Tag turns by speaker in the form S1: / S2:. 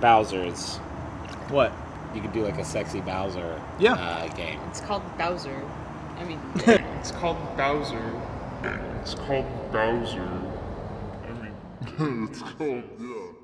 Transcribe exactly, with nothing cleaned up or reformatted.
S1: Bowser's.
S2: What?
S1: You could do like a sexy Bowser
S2: Yeah.
S1: uh, game.
S3: It's called Bowser. I mean,
S4: It's called Bowser. It's called Bowser. I mean, it's called, yeah.